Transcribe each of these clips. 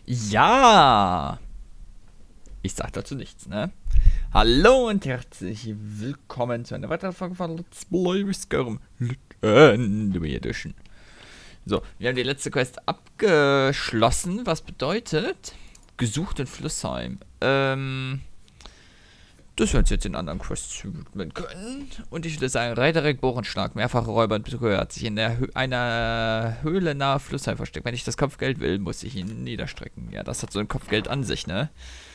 Ja, ich sag dazu nichts, ne? Hallo und herzlich willkommen zu einer weiteren Folge von Let's Play Skyrim Legendary Edition. So, wir haben die letzte Quest abgeschlossen, was bedeutet gesucht in Flussheim. Dass wir uns jetzt den anderen Quests widmen können. Und ich würde sagen, Reiterek, Bohrenschlag, mehrfache Räuber und Betrüger hat sich in einer Höhle nahe Flussheim versteckt. Wenn ich das Kopfgeld will, muss ich ihn niederstrecken. Ja, das hat so ein Kopfgeld an sich, ne?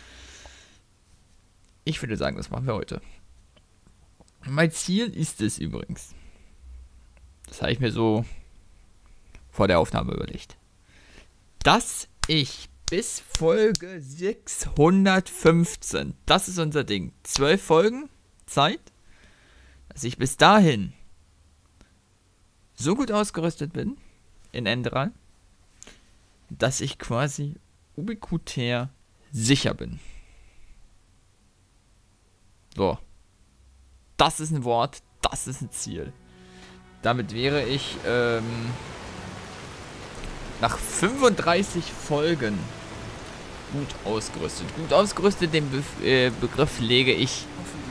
Ich würde sagen, das machen wir heute. Mein Ziel ist es übrigens. Das habe ich mir so vor der Aufnahme überlegt. Dass ich bis Folge 615, das ist unser Ding, 12 Folgen Zeit, dass ich bis dahin so gut ausgerüstet bin in Enderal, dass ich quasi ubiquitär sicher bin. So. Das ist ein Wort, das ist ein Ziel. Damit wäre ich nach 35 Folgen gut ausgerüstet. Gut ausgerüstet, den Begriff lege ich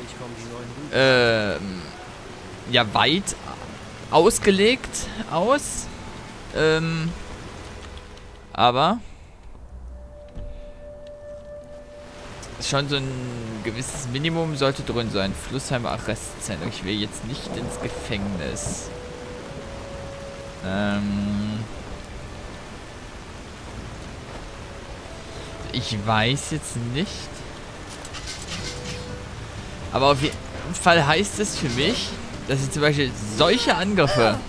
ja weit ausgelegt aus. Aber schon so ein gewisses Minimum sollte drin sein. Flussheimer Arrestzentrum. Ich will jetzt nicht ins Gefängnis. Ich weiß jetzt nicht. Aber auf jeden Fall heißt es für mich, dass ich zum Beispiel solche Angriffe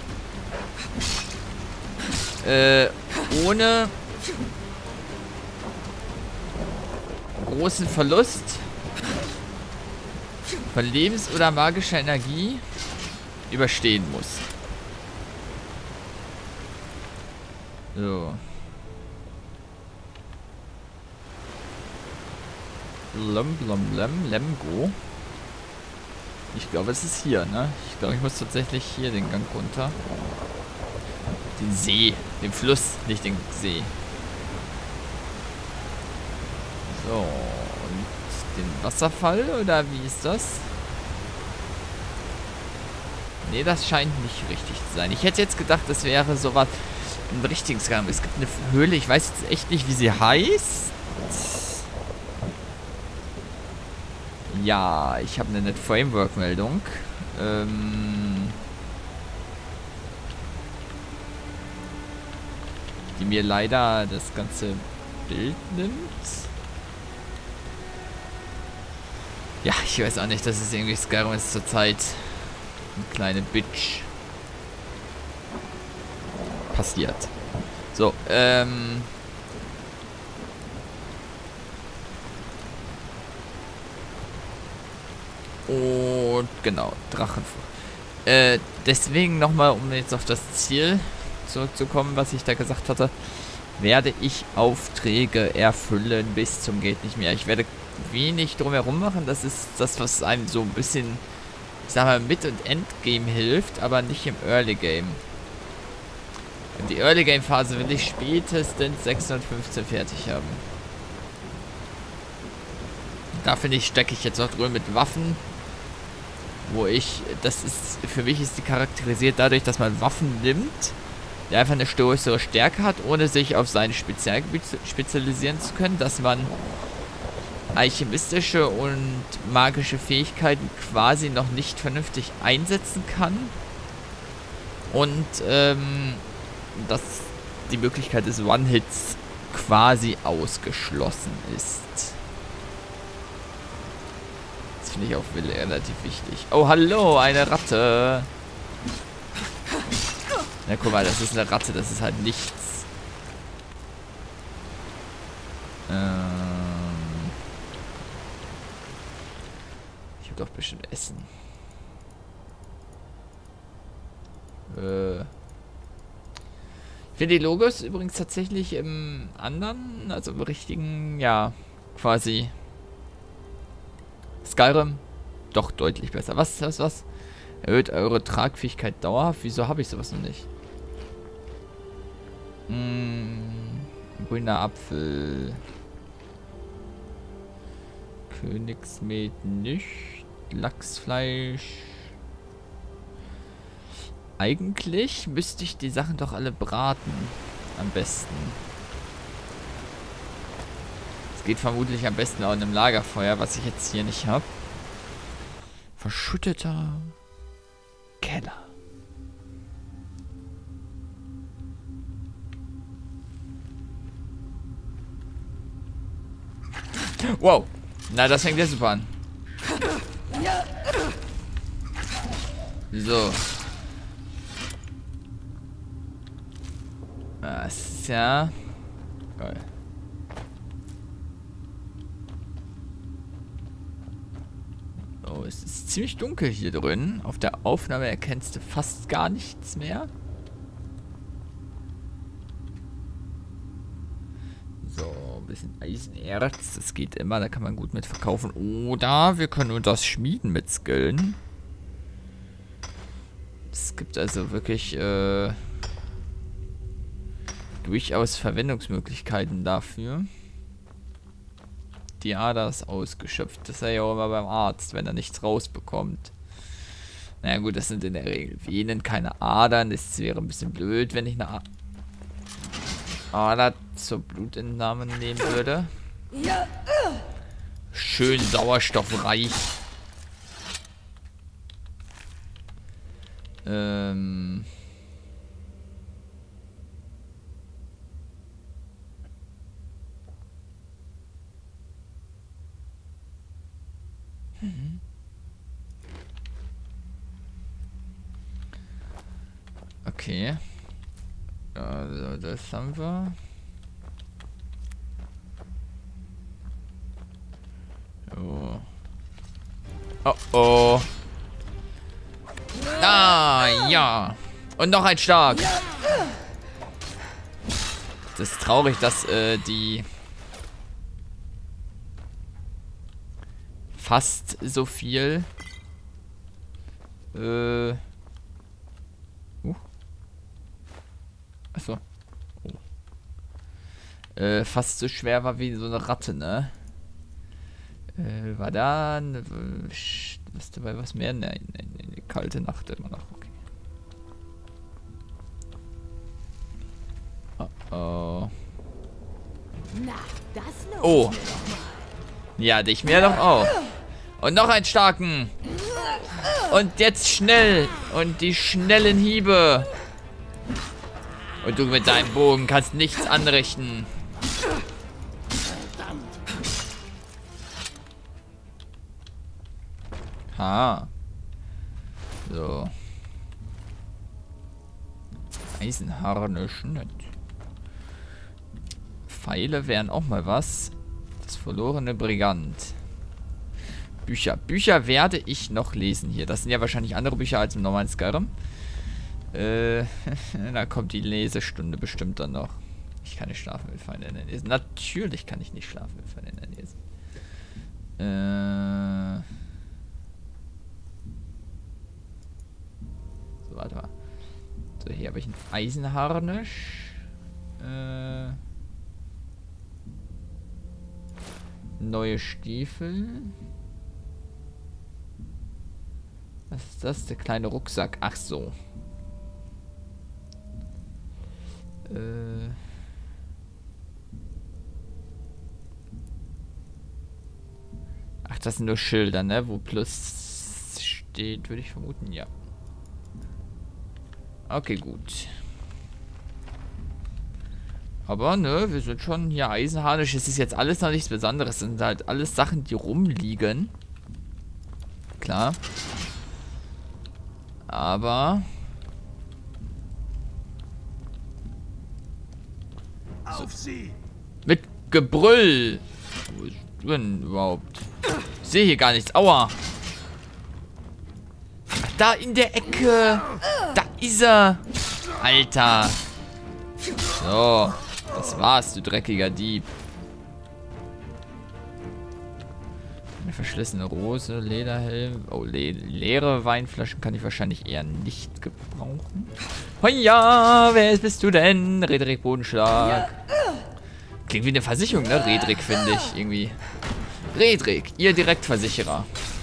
ohne großen Verlust von Lebens- oder magischer Energie überstehen muss. So. Lemgo. Ich glaube, es ist hier, ne? Ich glaube, ich muss tatsächlich hier den Gang runter. Den See. Den Fluss, nicht den See. So. Und den Wasserfall, oder wie ist das? Ne, das scheint nicht richtig zu sein. Ich hätte jetzt gedacht, das wäre sowas im richtigen Skyrim. Es gibt eine Höhle, ich weiß jetzt echt nicht, wie sie heißt. Ja, ich habe eine Net-Framework-Meldung. Die mir leider das ganze Bild nimmt. Ja, ich weiß auch nicht, dass es irgendwie Skyrim ist zurzeit. Eine kleine Bitch. Passiert. So, und genau, Drachenfrucht. Deswegen nochmal, um jetzt auf das Ziel zurückzukommen, was ich da gesagt hatte, werde ich Aufträge erfüllen bis zum geht nicht mehr. Ich werde wenig drumherum machen. Das ist das, was einem so ein bisschen, ich sag mal, Mid- und Endgame hilft, aber nicht im Early Game. Und die Early Game Phase will ich spätestens 615 fertig haben. Da finde ich, stecke ich jetzt noch drüber mit Waffen. Wo ich, das ist, für mich ist die charakterisiert dadurch, dass man Waffen nimmt, die einfach eine größere Stärke hat, ohne sich auf sein Spezialgebiet spezialisieren zu können, dass man alchemistische und magische Fähigkeiten quasi noch nicht vernünftig einsetzen kann. Und, dass die Möglichkeit des One-Hits quasi ausgeschlossen ist. Das finde ich auch relativ wichtig. Oh, hallo, eine Ratte. Na, guck mal, das ist eine Ratte, das ist halt nichts. Ich habe doch bestimmt Essen. Ich finde die Logos übrigens tatsächlich im anderen, also im richtigen, ja, quasi Skyrim doch deutlich besser. Was? Erhöht eure Tragfähigkeit dauerhaft? Wieso habe ich sowas noch nicht? Grüner Apfel. Königsmet nicht. Lachsfleisch. Eigentlich müsste ich die Sachen doch alle braten. Am besten. Es geht vermutlich am besten auch in einem Lagerfeuer, was ich jetzt hier nicht habe. Verschütteter Keller. Wow. Na, das fängt ja super an. So. Das ist ja... geil. Oh, es ist ziemlich dunkel hier drin. Auf der Aufnahme erkennst du fast gar nichts mehr. So, ein bisschen Eisenerz. Das geht immer, da kann man gut mit verkaufen. Oder wir können nur das Schmieden mit skillen. Es gibt also wirklich durchaus Verwendungsmöglichkeiten dafür. Die Ader ist ausgeschöpft. Das ist ja auch immer beim Arzt, wenn er nichts rausbekommt. Naja gut, das sind in der Regel Venen, keine Adern. Das wäre ein bisschen blöd, wenn ich eine Ader zur Blutentnahme nehmen würde. Schön sauerstoffreich. Okay. Also, das haben wir. So. Oh oh. Ah, ja. Und noch ein Stark. Das ist traurig, dass die fast so viel achso. Oh. Fast so schwer war wie so eine Ratte, ne? War da was dabei was mehr? Nein, die kalte Nacht immer noch. Okay. Oh oh. Na, das oh. Ja, dich mir doch auch. Und noch einen starken. Und jetzt schnell. Und die schnellen Hiebe. Und du mit deinem Bogen kannst nichts anrichten. Ha. So. Eisenharnisch nicht. Pfeile wären auch mal was. Das verlorene Brigant. Bücher. Bücher werde ich noch lesen hier. Das sind ja wahrscheinlich andere Bücher als im normalen Skyrim. Da kommt die Lesestunde bestimmt dann noch. Ich kann nicht schlafen mit Feinden lesen. Natürlich kann ich nicht schlafen mit Feinden lesen. So, warte mal. So, hier habe ich ein Eisenharnisch. Neue Stiefel. Was ist das? Der kleine Rucksack. Ach so. Ach, das sind nur Schilder, ne? Wo plus steht, würde ich vermuten, ja. Okay, gut. Aber, ne, wir sind schon hier Eisenharnisch. Es ist jetzt alles noch nichts Besonderes. Es sind halt alles Sachen, die rumliegen. Klar. Aber... Auf sie! Mit Gebrüll! Wo ist du denn überhaupt? Ich sehe hier gar nichts. Aua! Ach, da in der Ecke! Da ist er! Alter! So. Das war's, du dreckiger Dieb. Eine verschlissene Rose, Lederhelm. Oh, leere Weinflaschen kann ich wahrscheinlich eher nicht gebrauchen. Hoja, wer bist du denn? Rederik Bodenschlag. Klingt wie eine Versicherung, ne? Redrick, finde ich, irgendwie. Redrick, ihr Direktversicherer.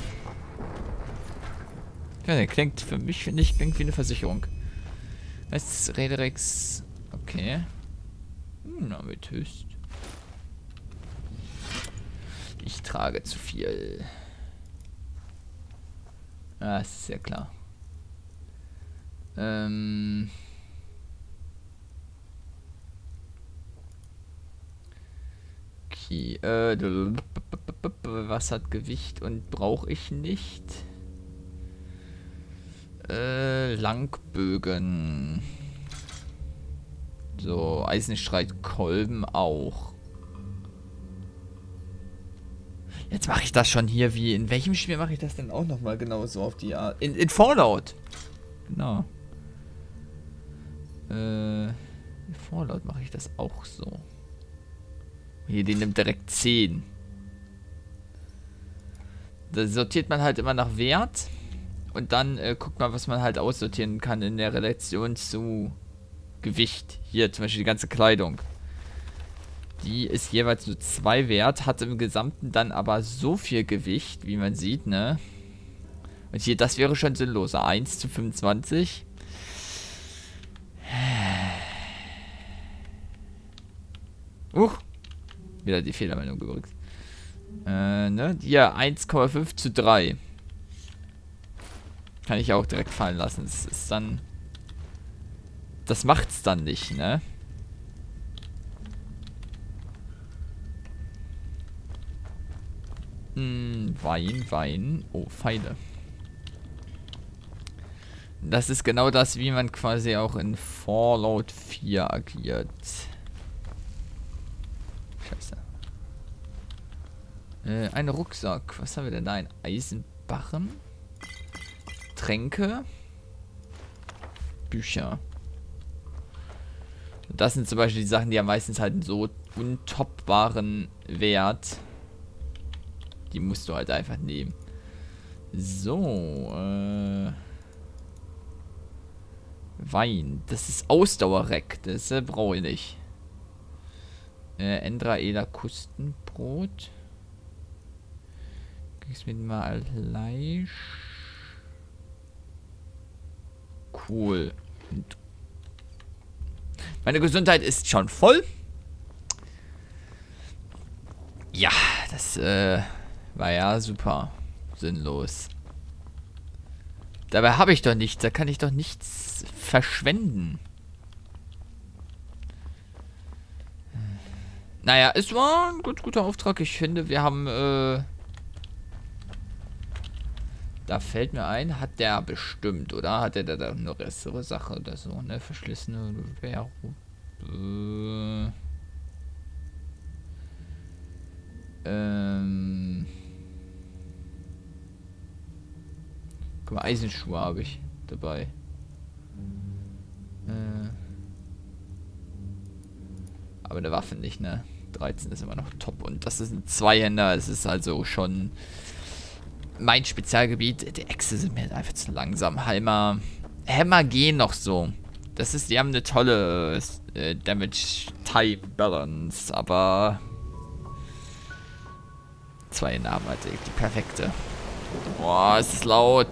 Ja, klingt für mich, finde ich, klingt wie eine Versicherung. Was ist Redricks? Okay. Amethyst. Ich trage zu viel. Ah, das ist ja klar. Okay, was hat Gewicht und brauche ich nicht? Langbögen. So, Eisenstreitkolben auch. Jetzt mache ich das schon hier wie... In welchem Spiel mache ich das denn auch nochmal genau so auf die Art? In Fallout. Genau. In Fallout mache ich das auch so. Hier, den nimmt direkt 10. Da sortiert man halt immer nach Wert. Und dann guckt man, was man halt aussortieren kann in der Relation zu Gewicht. Hier zum Beispiel die ganze Kleidung. Die ist jeweils nur 2 wert, hat im Gesamten dann aber so viel Gewicht, wie man sieht, ne? Und hier, das wäre schon sinnloser. 1 zu 25. Wieder die Fehlermeldung übrigens. Ne? Hier, 1,5 zu 3. Kann ich auch direkt fallen lassen. Das ist dann... Das macht's dann nicht, ne? Wein. Oh, Pfeile. Das ist genau das, wie man quasi auch in Fallout 4 agiert. Scheiße. Ein Rucksack. Was haben wir denn da? Ein Eisenbarren. Tränke. Bücher. Das sind zum Beispiel die Sachen, die ja meistens halt so untoppbaren Wert. Die musst du halt einfach nehmen. So, Wein. Das ist Ausdauerreck. Das brauche ich nicht. Endraela Kustenbrot. Kriegst mit mal Fleisch. Cool. Und meine Gesundheit ist schon voll. Ja, das war ja super sinnlos. Dabei habe ich doch nichts. Da kann ich doch nichts verschwenden. Naja, es war ein guter Auftrag. Ich finde, wir haben... da fällt mir ein, hat der bestimmt, oder? Hat der da eine bessere Sache oder so, ne? Verschlissene Währung. Guck mal, Eisenschuhe habe ich dabei. Aber eine Waffe nicht, ne? 13 ist immer noch top. Und das ist ein Zweihänder. Es ist also schon mein Spezialgebiet. Die Äxte sind mir halt einfach zu langsam. Hämmer gehen noch so. Das ist, die haben eine tolle Damage-Type-Balance. Aber Zweihänder haben halt die perfekte. Boah, es ist laut.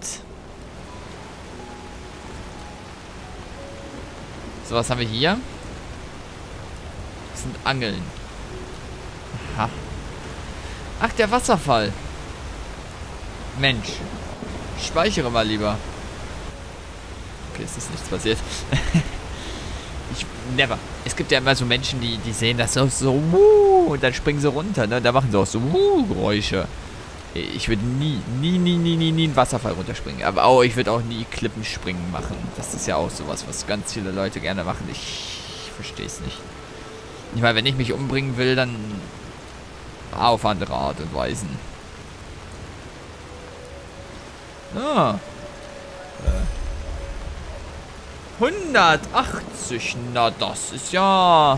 So, was haben wir hier? Das sind Angeln. Aha. Ach, der Wasserfall. Mensch. Speichere mal lieber. Okay, es ist nichts passiert. Never. Es gibt ja immer so Menschen, die sehen das so und dann springen sie runter, ne? Da machen sie auch so Geräusche. Ich würde nie einen Wasserfall runterspringen. Aber auch, ich würde auch nie Klippenspringen machen. Das ist ja auch sowas, was ganz viele Leute gerne machen. Ich verstehe es nicht. Ich meine, wenn ich mich umbringen will, dann auf andere Art und Weisen. Ah. 180. Na, das ist ja...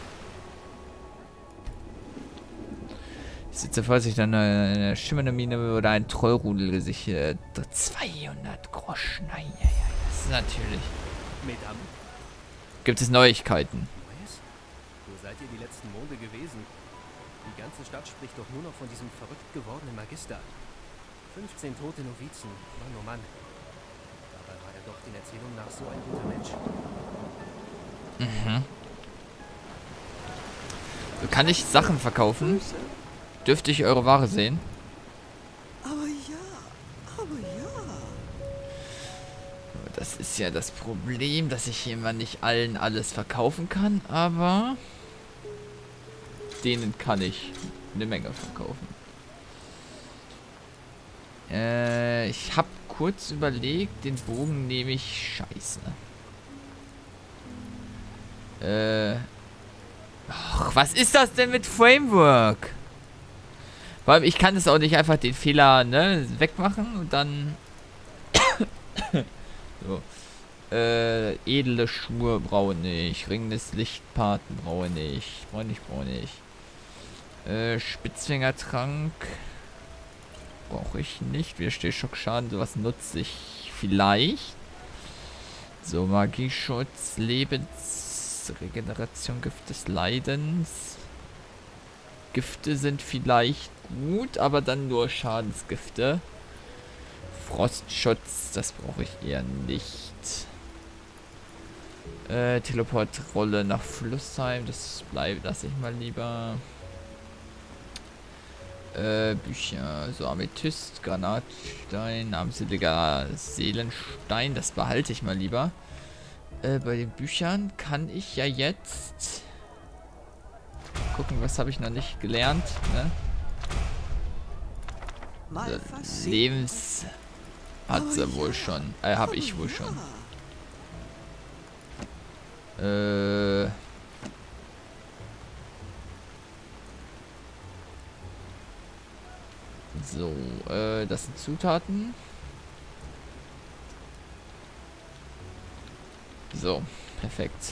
Ich sitze vor sich dann eine schimmernde Mine oder ein Trollrudel gesichert. 200 Groschen. Nein, ja, das ist natürlich. Gibt es Neuigkeiten? Seid ihr die letzten Monde gewesen? Die ganze Stadt spricht doch nur noch von diesem verrückt gewordenen Magister. 15 tote Novizen, Mann oh Mann. Dabei war er doch den Erzählungen nach so ein guter Mensch. Mhm. Kann ich Sachen verkaufen? Dürfte ich eure Ware sehen? Aber ja. Das ist ja das Problem, dass ich hier immer nicht allen alles verkaufen kann, aber denen kann ich eine Menge verkaufen. Ich habe kurz überlegt, den Bogen nehme ich scheiße. Ach, was ist das denn mit Framework? Weil ich kann es auch nicht einfach den Fehler, ne, wegmachen und dann so. Edle Schuhe brauche ich. Ring des Lichtpaten brauche ich. Brauche nicht. Spitzfingertrank brauche ich nicht. Widerstehschockschaden, sowas nutze ich vielleicht. So, Magieschutz, Lebensregeneration, Gift des Leidens. Gifte sind vielleicht gut, aber dann nur Schadensgifte. Frostschutz, das brauche ich eher nicht. Teleportrolle nach Flussheim, das lasse ich mal lieber. Bücher, so Amethyst, Granatstein, armseliger Seelenstein, das behalte ich mal lieber. Bei den Büchern kann ich ja jetzt gucken, was habe ich noch nicht gelernt, ne? So, Lebens hat sie wohl schon, habe ich wohl schon. So, das sind Zutaten. So, perfekt.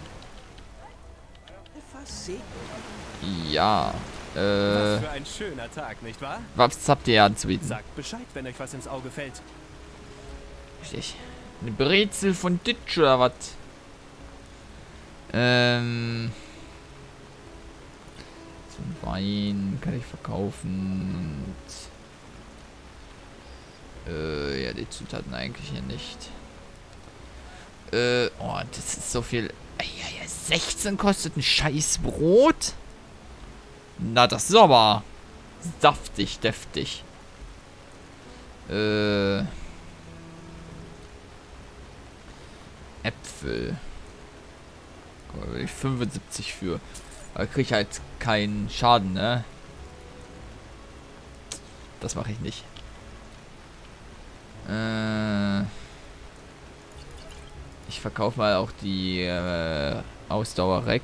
Ja, Was für ein schöner Tag, nicht wahr? was habt ihr anzubieten? Sagt Bescheid, wenn euch was ins Auge fällt. Richtig. Eine Brezel von Ditch oder was? So ein Wein kann ich verkaufen. Und, ja, die Zutaten eigentlich hier nicht. Oh, das ist so viel. Ja, 16 kostet ein scheiß Brot? Na, das ist aber saftig, deftig. Äpfel. Da will ich 75 für. Aber kriege ich halt keinen Schaden, ne? Das mache ich nicht. Ich verkaufe mal auch die Ausdauer-Rec.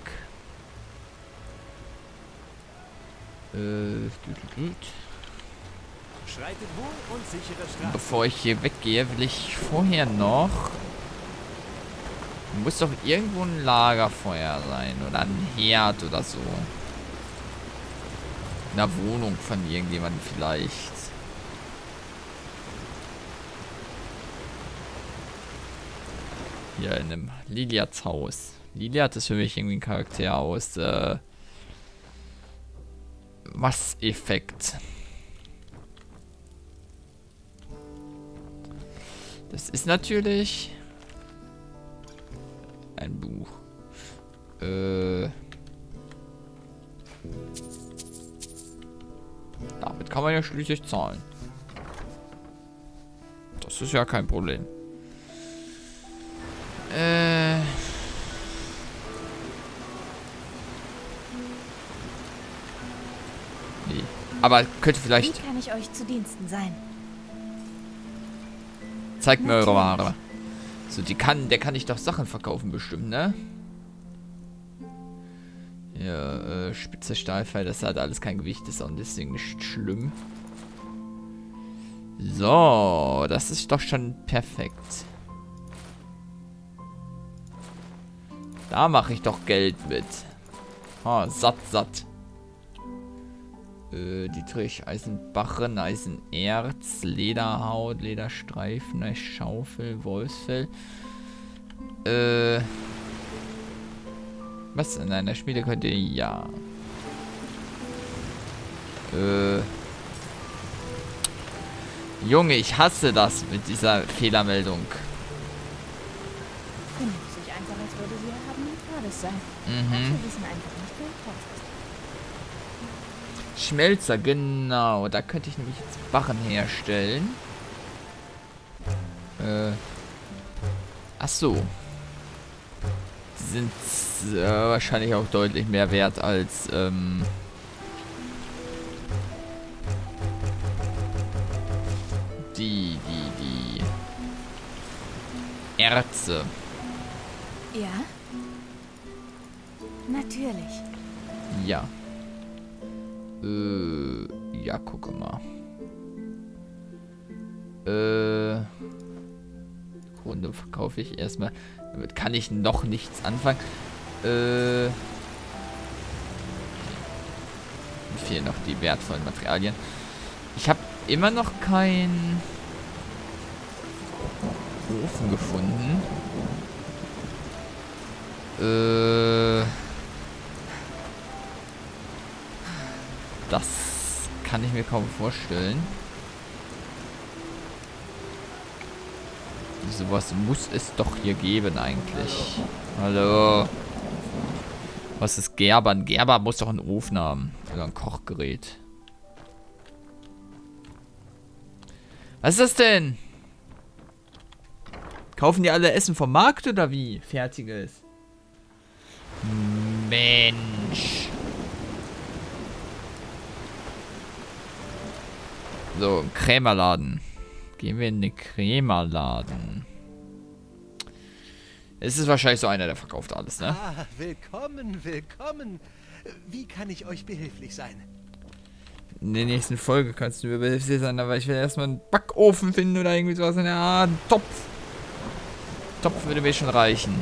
Schreitet wohl und sichere Straßen. Bevor ich hier weggehe, will ich vorher noch... Muss doch irgendwo ein Lagerfeuer sein. Oder ein Herd oder so. In einer Wohnung von irgendjemandem vielleicht. Hier in einem Liliats Haus. Liliat ist für mich irgendwie ein Charakter aus Mass-Effekt. Das ist natürlich ein Buch. Damit kann man ja schließlich zahlen. Das ist ja kein Problem. Nee. Aber könnte vielleicht... Wie kann ich euch zu Diensten sein? Zeigt mir eure Ware. So, der kann ich doch Sachen verkaufen bestimmt, ne? Ja, spitze Stahlpfeil, das hat alles kein Gewicht, ist auch deswegen nicht schlimm. So, das ist doch schon perfekt. Da mache ich doch Geld mit. Oh, satt. Dietrich, Eisenbarren, Eisenerz, Lederhaut, Lederstreifen, Schaufel, Wolfsfell. Was? In einer Schmiede könnte ja. Junge, ich hasse das mit dieser Fehlermeldung. Benimmt sich einfach, als würde sie haben Grades sein. Mhm. Wir wissen einfach nicht, wer er ist. Schmelzer, genau. Da könnte ich nämlich jetzt Barren herstellen. Ach so. Die sind wahrscheinlich auch deutlich mehr wert als die Erze. Ja? Natürlich. Ja. Ja, guck mal. Runde verkaufe ich erstmal. Damit kann ich noch nichts anfangen. Mir fehlen noch die wertvollen Materialien. Ich habe immer noch keinen Ofen gefunden. Das kann ich mir kaum vorstellen. Sowas muss es doch hier geben eigentlich. Hallo. Was ist Gerber? Ein Gerber muss doch einen Ofen haben. Oder ein Kochgerät. Was ist das denn? Kaufen die alle Essen vom Markt oder wie? Fertiges. Mensch. So, ein Krämerladen. Gehen wir in den Krämerladen. Es ist wahrscheinlich so einer, der verkauft alles, ne? Ah, willkommen, willkommen. Wie kann ich euch behilflich sein? In der nächsten Folge kannst du mir behilflich sein, aber ich will erstmal einen Backofen finden oder irgendwie sowas in der Art. Ein Topf. Topf würde mir schon reichen.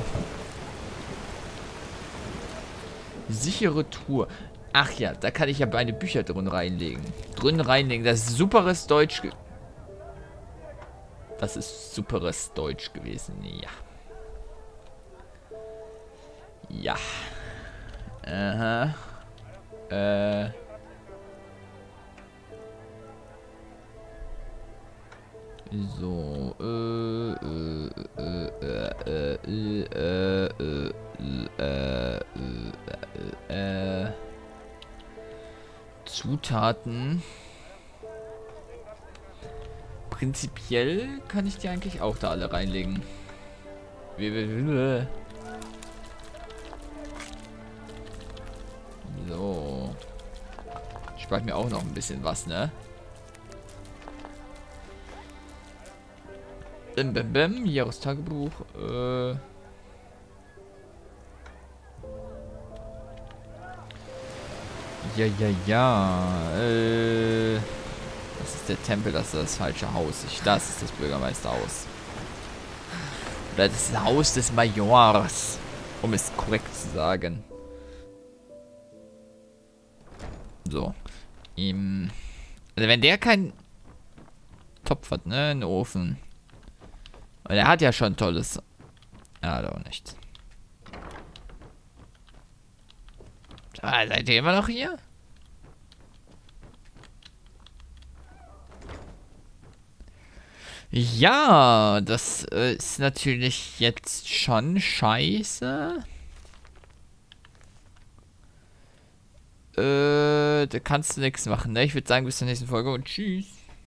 Sichere Truhe. Ach ja, da kann ich ja meine Bücher drin reinlegen. Das ist superes Deutsch. Das ist superes Deutsch gewesen. Ja. Ja. Aha. So. Zutaten. Prinzipiell kann ich die eigentlich auch da alle reinlegen. So. Spart mir auch noch ein bisschen was, ne? Bim, bim, bim. Jahrestagebuch. Ja. Das ist der Tempel, das ist das falsche Haus. Das ist das Bürgermeisterhaus. Oder das Haus des Majors. Um es korrekt zu sagen. So. Also wenn der keinen Topf hat, ne? Einen Ofen. Und er hat ja schon tolles. Er hat auch nichts. Ah, seid ihr immer noch hier? Ja, das ist natürlich jetzt schon scheiße. Da kannst du nichts machen, ne? Ich würde sagen, bis zur nächsten Folge und tschüss.